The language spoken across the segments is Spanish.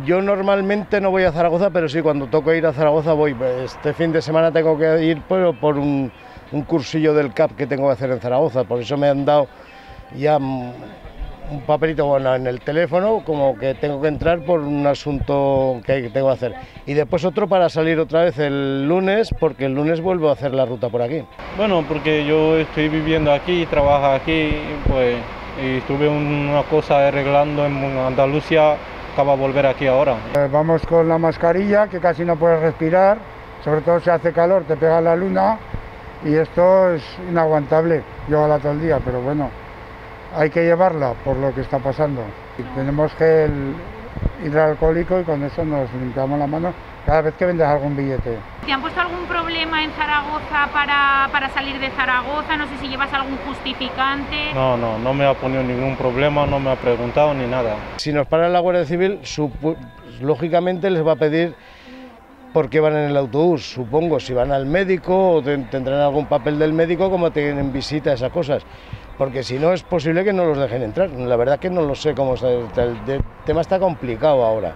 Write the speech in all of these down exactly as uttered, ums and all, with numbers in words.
Yo normalmente no voy a Zaragoza, pero sí, cuando toco ir a Zaragoza voy. Este fin de semana tengo que ir por, por un, un cursillo del C A P que tengo que hacer en Zaragoza, por eso me han dado ya un papelito bueno, en el teléfono, como que tengo que entrar por un asunto que tengo que hacer. Y después otro para salir otra vez el lunes, porque el lunes vuelvo a hacer la ruta por aquí. Bueno, porque yo estoy viviendo aquí, trabajo aquí, pues, y estuve una cosa arreglando en Andalucía, acabo de volver aquí ahora. Eh, vamos con la mascarilla, que casi no puedes respirar, sobre todo si hace calor, te pega la luna, y esto es inaguantable, llévala todo el día, pero bueno, hay que llevarla por lo que está pasando. Y tenemos gel hidroalcohólico y con eso nos limpiamos la mano cada vez que vendes algún billete. ¿Te han puesto algún problema en Zaragoza para, para salir de Zaragoza? No sé si llevas algún justificante. No, no, no me ha ponido ningún problema, no me ha preguntado ni nada. Si nos para la Guardia Civil, lógicamente les va a pedir por qué van en el autobús, supongo, si van al médico o tendrán algún papel del médico como tienen visita, esas cosas. Porque si no es posible que no los dejen entrar. La verdad que no lo sé cómo está, el tema está complicado ahora.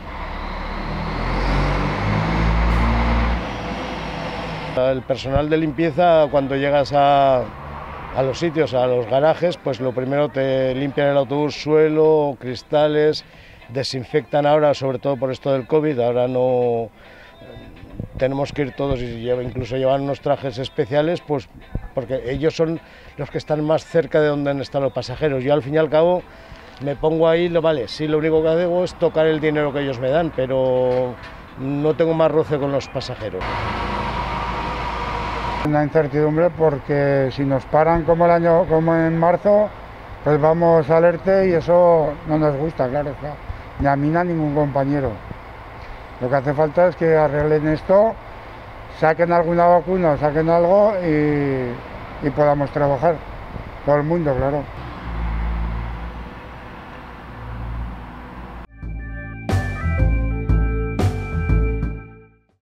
El personal de limpieza, cuando llegas a, a los sitios, a los garajes, pues lo primero te limpian el autobús, suelo, cristales, desinfectan ahora, sobre todo por esto del COVID, ahora no tenemos que ir todos y lleva, incluso llevan unos trajes especiales, pues porque ellos son los que están más cerca de donde han estado los pasajeros. Yo al fin y al cabo me pongo ahí, lo vale, sí, lo único que hago es tocar el dinero que ellos me dan, pero no tengo más roce con los pasajeros. Una incertidumbre porque si nos paran como el año, como en marzo, pues vamos a alerta y eso no nos gusta, claro, claro, ni a mí ni a ningún compañero. Lo que hace falta es que arreglen esto, saquen alguna vacuna, saquen algo y, y podamos trabajar, todo el mundo, claro.